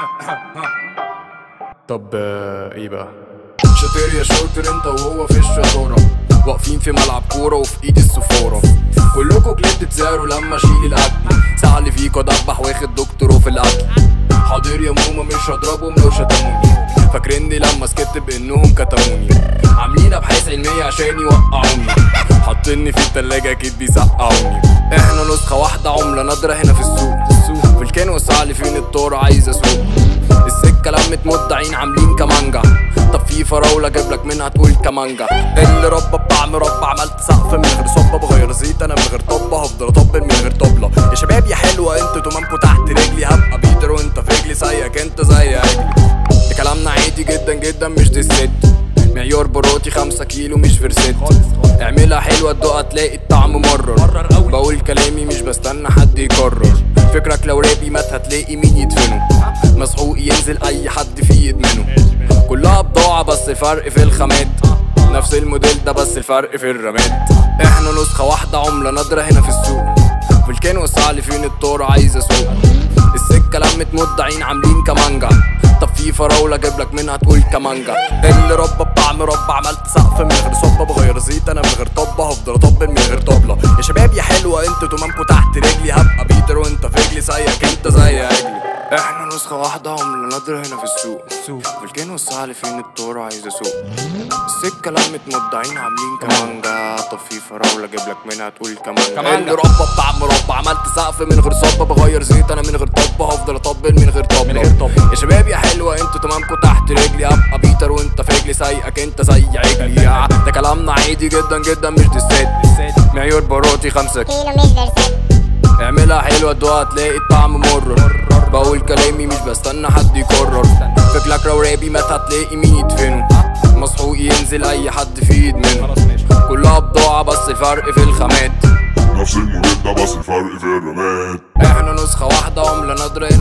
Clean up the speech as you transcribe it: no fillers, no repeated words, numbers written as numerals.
طب ايه بقى؟ شاطر يا شاطر انت وهو في الشطارة، واقفين في ملعب كورة وفي ايدي السفارة. كلكوا كليت تساروا لما اشيل الاكل، سعلي فيكوا ادبح واخد دكتور في الاكل. حاضر يا ماما مش هضربهم لو شتموني، فاكريني لما سكت بانهم كتموني. عاملين ابحاث علمية عشان يوقعوني، حاطيني في التلاجة اكيد بيسقعوني. احنا نسخة واحدة عملة نادرة هنا في السوق. في الكان وسعلي فين الطار عايز اسوق. السكة لمت مدعين عاملين كمانجا، طب في فراولة جابلك منها تقول كمانجا. اللي ربى بطعم مربى عملت سقف من غير صبة، بغير زيت انا من غير طبة، هفضل اطبل من غير طبلة. يا شباب يا حلوة انتوا تمامكوا تحت رجلي، هبقى بيتر وانت في رجلي زيك انت زي عجلي. ده كلامنا عادي جدا جدا مش دي الست، معيار بروتي 5 كيلو مش فرست. اعملها حلوة تدوقها تلاقي الطعم مرر، بقول كلامي مش بستنى حد يكرر. فكرك لو رابي مات هتلاقي مين يدفنه، مسحوق ينزل اي حد فيه يدمنه. كلها بضاعة بس الفرق في الخامات، نفس الموديل ده بس الفرق في الرامات. احنا نسخة واحدة عملة نادرة هنا في السوق. في الكان وسعلي فين الطار عايز اسوق. السكة لمت مدعين عاملين كمانجا، طب في فراولة جابلك منها تقول كمانجا. اللي ربى بطعم مربى عملت سقف من غير صبة، بغير زيت انا من غير طبة، هفضل اطبل من غير طبلة. يا شباب يا حلوة انتوا تمامكوا تحت رجلي، هبقى بيتر وانت في رجلي زيك انت زي عجلي. احنا نسخة واحدة عملة نادرة هنا في السوق. في الكان وسعلي فين الطار عايز اسوق. السكة لمت مدعين عاملين كمانجا، طب في فراولة جابلك منها تقول كمانجا. اللي ربى بطعم مربى عملت سقف من غير صبة، بغير زيت انا من غير طبة، هفضل اطبل من غير طبلة. يا شباب يا حلوة انتوا تمامكوا تحت رجلي، هبقى بيتر وانت في رجلي سايقك انت زي عجلي. ده كلامنا عادي جدا جدا مش دي الست، معيار بروتي 5 كيلو مش فرست. اعملها حلوة تدوقها تلاقي الطعم مرر، بقول كلامي مش بستنى حد يكرر. فكرك لو رابي مات هتلاقي مين يدفنه، مسحوق ينزل اي حد فيه يدمنه. كلها بضاعة بس الفرق في الخامات، نفس الموديل ده بس الفرق في الرمات. احنا نسخة واحدة عملة نادرة